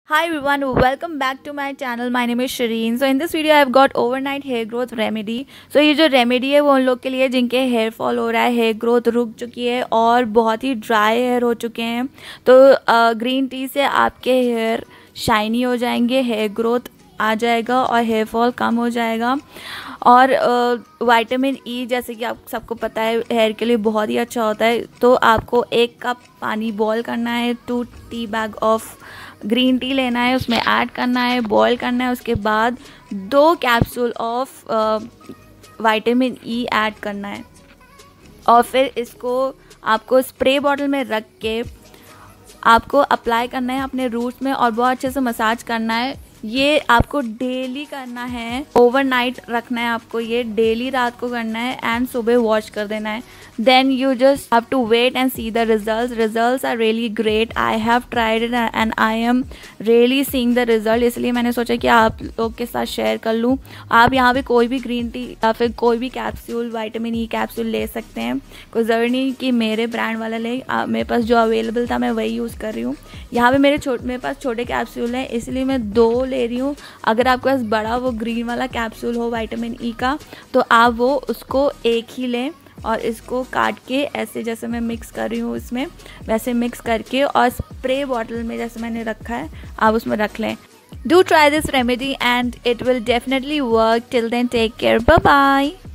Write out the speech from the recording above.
Hi everyone, welcome back to my channel. My name is Shireen. So in this video I have got overnight hair growth remedy. So ये जो remedy है वो उन लोग के लिए जिनके हेयर फॉल हो रहा है, हेयर ग्रोथ रुक चुकी है और बहुत ही ड्राई हेयर हो चुके हैं। तो ग्रीन टी से आपके हेयर शाइनी हो जाएंगे, हेयर ग्रोथ आ जाएगा और हेयर फॉल कम हो जाएगा। और विटामिन ई जैसे कि आप सबको पता है हेयर के लिए बहुत ही अच्छा होता है। तो आपको 1 कप पानी बॉईल करना है, 2 tea bag of green tea लेना है, उसमें ऐड करना है, बॉईल करना है। उसके बाद 2 capsule of vitamin E add करना है और फिर इसको आपको स्प्रे बॉटल में रख के आपको अप्लाई करना है अपने रूट्स में और बहुत अच्छे से मसाज करना है। ये आपको डेली करना है, ओवरनाइट रखना है आपको, ये डेली रात को करना है एंड सुबह वॉश कर देना है। Then you just have to wait and see the results are really great. I have tried it and I am really seeing the result, इसलिए मैंने सोचा कि आप लोग के साथ शेयर कर लूँ। आप यहाँ पे कोई भी ग्रीन टी या फिर कोई भी कैप्सूल, विटामिन ई कैप्सूल ले सकते हैं। कोई ज़रूरी नहीं कि मेरे ब्रांड वाला ले, मेरे पास जो अवेलेबल था मैं वही यूज़ कर रही हूँ। यहाँ पे मेरे पास छोटे कैप्सूल हैं इसलिए मैं 2 ले रही हूँ। अगर आपके पास बड़ा वो ग्रीन वाला कैप्सूल हो विटामिन ई का तो आप वो उसको एक ही लें और इसको काट के ऐसे जैसे मैं मिक्स कर रही हूँ इसमें वैसे मिक्स करके और स्प्रे बॉटल में जैसे मैंने रखा है आप उसमें रख लें। Do try this remedy and it will definitely work. Till then take care, bye bye.